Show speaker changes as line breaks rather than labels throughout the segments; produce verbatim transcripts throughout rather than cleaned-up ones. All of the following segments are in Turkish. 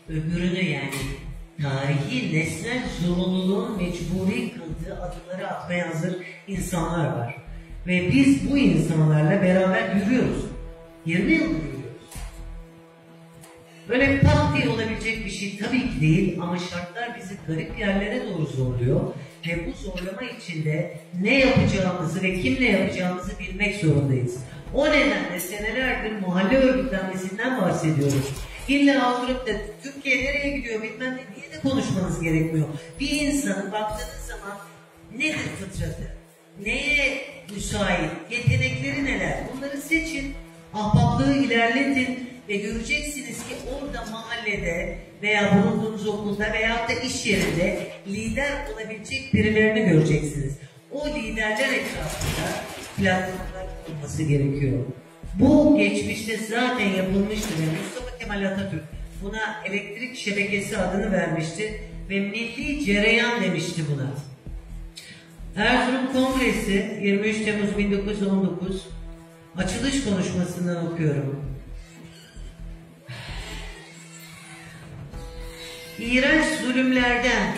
öbürünü yani tarihi nesnel zorunluluğun mecburi kıldığı adımları atmaya hazır insanlar var. Ve biz bu insanlarla beraber yürüyoruz. yirmi yıldır yürüyoruz. Böyle pat diye olabilecek bir şey tabii ki değil ama şartlar bizi garip yerlere doğru zorluyor. Ve bu zorlama içinde ne yapacağımızı ve kimle yapacağımızı bilmek zorundayız. O nedenle senelerdir mahalle örgütlenmesinden bahsediyoruz. İlla oturup da Türkiye nereye gidiyor bilmem ne diye de konuşmanız gerekmiyor. Bir insanın baktığınız zaman nedir fıtratı? Neye müsait? Yetenekleri neler? Bunları seçin, ahbaplığı ilerletin ve göreceksiniz ki orada mahallede veya bulunduğunuz okulda veya da iş yerinde lider olabilecek birilerini göreceksiniz. O liderler etrafında platformlar olması gerekiyor. Bu geçmişte zaten yapılmıştı ve Mustafa Kemal Atatürk buna elektrik şebekesi adını vermişti ve milli cereyan demişti buna. Erzurum Kongresi yirmi üç Temmuz bin dokuz yüz on dokuz açılış konuşmasından okuyorum. İğrenç zulümlerden,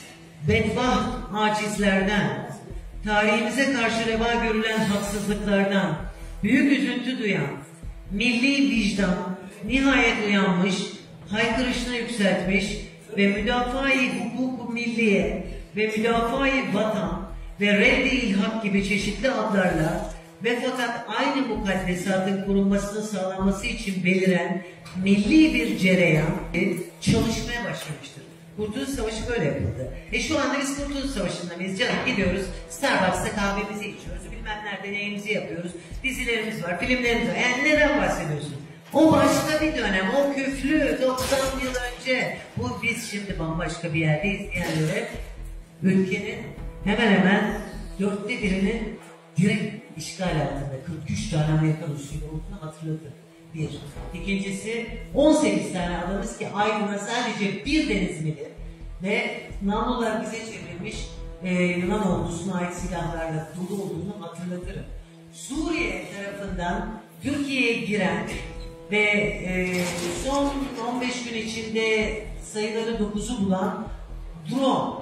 bedbaht acizlerden, tarihimize karşı reva görülen haksızlıklardan büyük üzüntü duyan, milli vicdan nihayet uyanmış, haykırışını yükseltmiş ve müdafaa-i hukuk-u milliye ve müdafaa-i vatan ve reddi ilhak gibi çeşitli adlarla ve fakat aynı mukaddesatın korunmasının sağlanması için beliren milli bir cereyan çalışmaya başlamıştır. Kurtuluş Savaşı böyle yapıldı. E şu anda biz Kurtuluş Savaşı'nda mıyız canım? Gidiyoruz, Starbucks'ta kahvemizi içiyoruz, bilmem nerede neyimizi yapıyoruz, dizilerimiz var, filmlerimiz var. Yani neden bahsediyorsun? O başka bir dönem, o küflü doksan yıl önce. Bu biz şimdi bambaşka bir yerdeyiz diyenlere ülkenin hemen hemen dörtte birinin direkt işgal altında kırk üç tane Amerikan üssüyle olduğunu hatırladı. Bir. İkincisi on sekiz tane adamız ki Aydın'a sadece bir Denizmili ve namlular bize çevrilmiş e, Yunan ordusuna ait silahlarla dolu olduğunu hatırlatırım. Suriye tarafından Türkiye'ye giren ve e, son on beş gün içinde sayıları dokuzu bulan drone,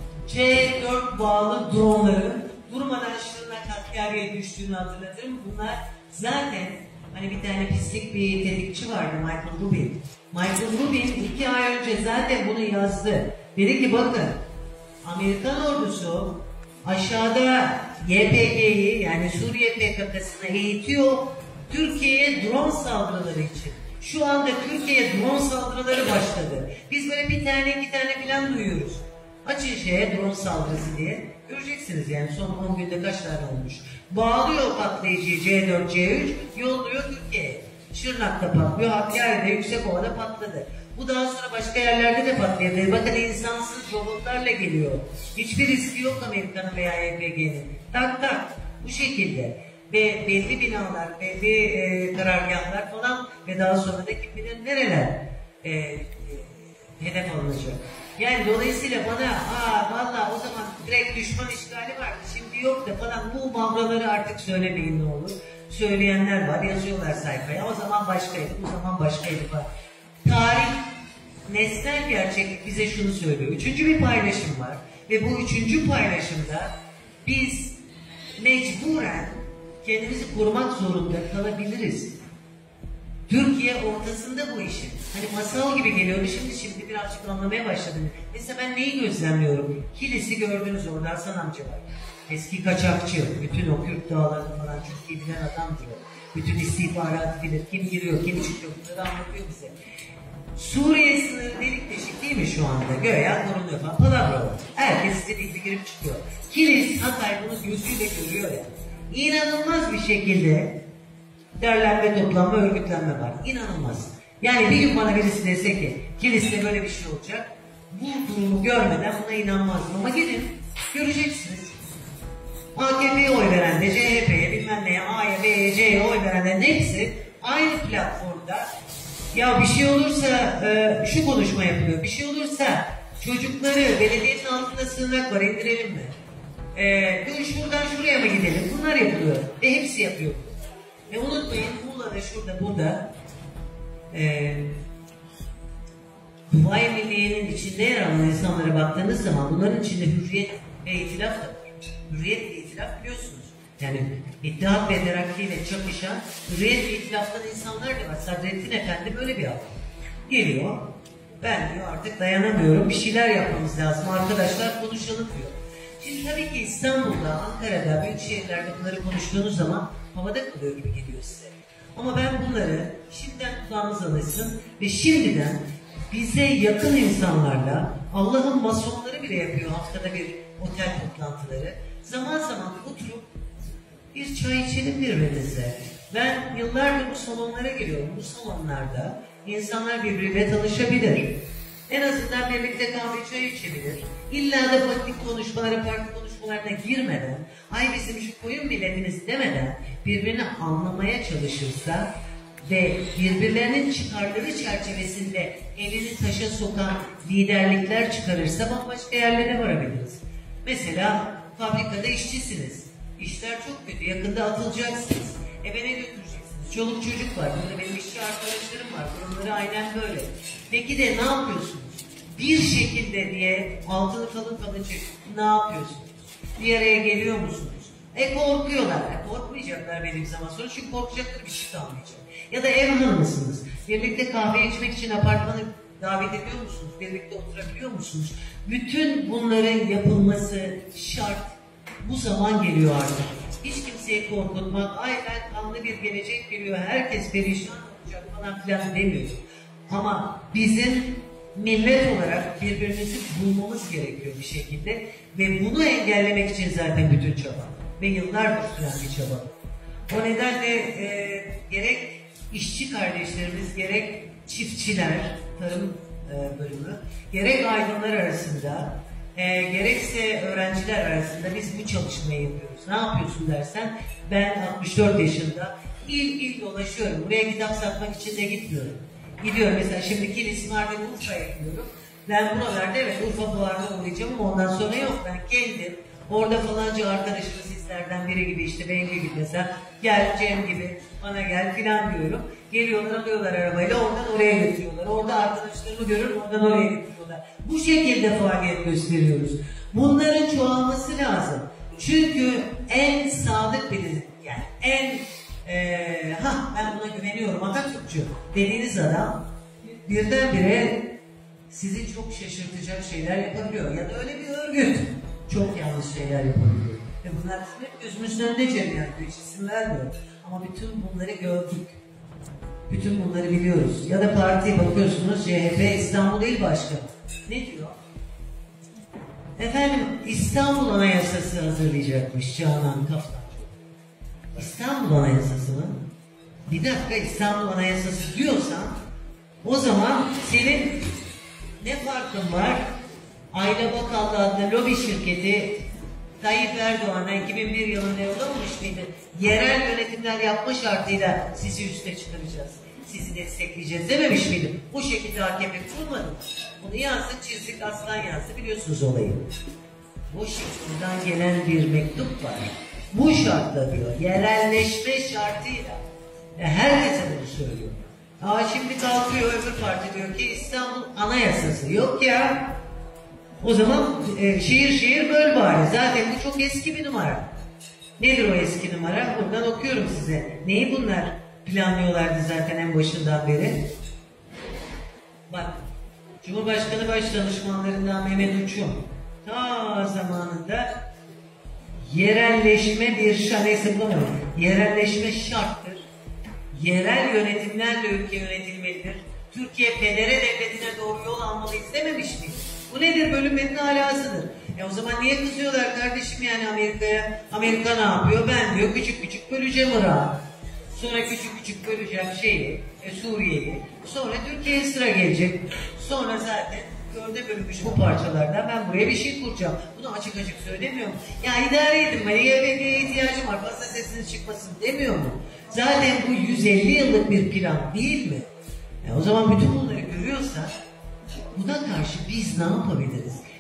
C dört bağlı dronları durmadan Şırnak Hakkari'ye düştüğünü hatırlatırım. Bunlar zaten hani bir tane pislik bir tetikçi vardı, Michael Rubin. Michael Rubin iki ay önce zaten bunu yazdı. Dedi ki bakın Amerikan ordusu aşağıda Y P G'yi yani Suriye P K K'sını eğitiyor Türkiye'ye drone saldırıları için. Şu anda Türkiye'ye drone saldırıları başladı. Biz böyle bir tane iki tane falan duyuyoruz. Açın şeye drone saldırısı diye. Göreceksiniz yani son on günde kaç tane olmuş. Bağlıyor patlayıcıyı C dört C üç, yolluyor Türkiye'ye. Şırnak'ta patlıyor, Hakkari'de, Yüksekova'da patladı. Bu daha sonra başka yerlerde de patlayabilir. Bakın insansız robotlarla geliyor. Hiçbir riski yok Amerika'nın veya Y P G'nin. Tak tak bu şekilde. Ve belli binalar, belli e, karargahlar falan ve daha sonra da kim bilir nereler e, e, hedef alınacak. Yani dolayısıyla bana aa valla o zaman direkt düşman işgali vardı şimdi yok da falan bu mavraları artık söylemeyin ne olur. Söyleyenler var, yazıyorlar sayfaya. O zaman başkaydı, bu zaman başkaydı var. Tarih, nesnel gerçeklik bize şunu söylüyor. Üçüncü bir paylaşım var ve bu üçüncü paylaşımda biz mecburen kendimizi korumak zorunda kalabiliriz. Türkiye ortasında bu işin. Hani masal gibi geliyordu şimdi şimdi birazcık anlamaya başladım. Mesela ben neyi gözlemliyorum? Kilis'i gördünüz orada Hasan amca var. Eski kaçakçı, bütün o Kürt dağlarını falan çok iyi bilen adam diyor. Bütün istihbaratı bilir, kim giriyor, kim çıkıyor, bunları anlatıyor bize. Suriye sınırı delik deşik değil mi şu anda? Göya korunuyor falan, palavra var. Herkes istediği girip çıkıyor. Kilis, Hatay bunu gözüyle görüyor ya. İnanılmaz bir şekilde derlenme, toplanma, örgütlenme var. İnanılmaz. Yani bir gün bana birisi dese ki Kilis'te böyle bir şey olacak, bu durumu görmeden buna inanmazdım. Ama gidin, göreceksiniz. A K P'ye oy veren de, C H P'ye, bilmem neye, A'ya, B'ye, C'ye oy verenlerin hepsi aynı platformda. Ya bir şey olursa e, şu konuşma yapılıyor. Bir şey olursa çocukları belediyenin altında sığınak var, indirelim mi? E, dur şuradan şuraya mı gidelim? Bunlar yapılıyor. Ve hepsi yapıyor. Ve unutmayın Muğla'da şurada burada e, Kuvayi Milliye'nin içinde yer alan insanlara baktığınız zaman bunların içinde hürriyet ve itilaf da var. Hürriyet ve itilaf biliyorsunuz. Yani İttihat ve Terakki ile çakışan hürriyet ve itilaftan insanlar da var. Sadrettin Efendi böyle bir adam. Geliyor, ben diyor artık dayanamıyorum, bir şeyler yapmamız lazım, arkadaşlar konuşalım diyor. Şimdi tabii ki İstanbul'da, Ankara'da, büyük şehirlerde bunları konuştuğunuz zaman havada kalıyor gibi geliyor size. Ama ben bunları şimdiden kulağınız alışsın ve şimdiden bize yakın insanlarla, Allah'ın masonları bile yapıyor haftada bir otel toplantıları. Zaman zaman oturup bir çay içelim birbirimize. Ben yıllardır bu salonlara giriyorum. Bu salonlarda insanlar birbiriyle tanışabilir. En azından birlikte kahve çay içebilir. İlla da politik konuşmalara, parti konuşmalarına girmeden, ay bizim şu koyun milletimiz demeden birbirini anlamaya çalışırsa ve birbirlerinin çıkarları çerçevesinde elini taşa sokan liderlikler çıkarırsa bambaşka yerlere varabiliriz. Mesela fabrikada işçisiniz. İşler çok kötü, yakında atılacaksınız. Eve ne götüreceksiniz? Çoluk çocuk var, burada benim işçi arkadaşlarım var, durumları aynen böyle. Peki de ne yapıyorsunuz? Bir şekilde diye altını kalın kalın çekip ne yapıyorsunuz? Bir araya geliyor musunuz? E korkuyorlar, e, korkmayacaklar benim zaman sonra çünkü korkacakları bir şey kalmayacak. Ya da ev hanımısınız, birlikte kahve içmek için apartmanı davet ediyor musunuz? Birlikte oturabiliyor musunuz? Bütün bunların yapılması şart. Bu zaman geliyor artık. Hiç kimseyi korkutmak, ay ben kanlı bir gelecek geliyor, herkes perişan olacak falan filan demiyor. Ama bizim millet olarak birbirimizi bulmamız gerekiyor bir şekilde ve bunu engellemek için zaten bütün çaba ve yıllardır süren bir çaba. O nedenle e, gerek işçi kardeşlerimiz, gerek çiftçiler, tarım e, bölümü, gerek aydınlar arasında, e, gerekse öğrenciler arasında biz bu çalışmayı yapıyoruz. Ne yapıyorsun dersen, ben altmış dört yaşında il il dolaşıyorum. Buraya kitap satmak için de gitmiyorum. Gidiyorum mesela şimdi Kilis, Mardin, Urfa'ya gidiyorum. Ben buralarda evet Urfa fuarına uğrayacağım ama ondan sonra yok. Ben kendim orada falanca arkadaşımız sizlerden biri gibi işte Bengü gibi mesela gel Cem gibi bana gel filan diyorum. Geliyorlar alıyorlar arabayla oradan oraya götürüyorlar. Orada arkadaşlarımı görür oradan oraya götürüyorlar. Bu şekilde faaliyet gösteriyoruz. Bunların çoğalması lazım. Çünkü en sadık bilin yani en Ee, ha ben buna güveniyorum Atatürkçü dediğiniz adam birdenbire sizi çok şaşırtacak şeyler yapabiliyor ya da öyle bir örgüt çok yanlış şeyler yapabiliyor ve bunlar bizim hep gözümüzün önünde cereyan ediyor, hiç isim vermiyor ama bütün bunları gördük, bütün bunları biliyoruz. Ya da partiye bakıyorsunuz, C H P İstanbul İl Başkanı ne diyor? Efendim İstanbul Anayasası hazırlayacakmış Canan Kaftan. İstanbul Anayasası mı? Bir dakika, İstanbul Anayasası diyorsan o zaman senin ne farkın var? Ayla Bakallı adlı lobi şirketi Tayyip Erdoğan'a iki bin bir yılında yollamış mıydı? Yerel yönetimler yapma şartıyla sizi üste çıkaracağız, sizi destekleyeceğiz dememiş miydim? Bu şekilde A K P kurmadı mı? Bunu yazdık, çizdik, aslan yazdı, biliyorsunuz olayı. Washington'dan gelen bir mektup var. Bu şartla diyor, yerelleşme şartıyla. E, herkese bunu söylüyor. Aa şimdi kalkıyor öbür parti diyor ki İstanbul Anayasası. Yok ya. O zaman e, şehir şehir böl bari. Zaten bu çok eski bir numara. Nedir o eski numara? Buradan okuyorum size. Neyi bunlar planlıyorlardı zaten en başından beri? Bak, Cumhurbaşkanı Başdanışmanlarından Mehmet Uçum ta zamanında yerelleşme bir şart, zıplamıyorum. Yerelleşme şarttır. Yerel yönetimlerle ülke yönetilmelidir. Türkiye federe devletine doğru yol almalı istememiş mi? Bu nedir? Bölünmenin alasıdır. E o zaman niye kızıyorlar kardeşim yani Amerika'ya? Amerika ne yapıyor? Ben diyor küçük küçük böleceğim Irak'ı. Sonra küçük küçük böleceğim şeyi, e, Suriye'yi. Sonra Türkiye'ye sıra gelecek. Sonra zaten dörde bölünmüş bu parçalardan ben buraya bir şey kuracağım. Bunu açık açık söylemiyor mu? Ya idare edin beni, Y B G'ye ihtiyacım var, fazla sesiniz çıkmasın demiyor mu? Zaten bu yüz elli yıllık bir plan değil mi? E o zaman bütün bunları görüyorsak buna karşı biz ne yapabiliriz?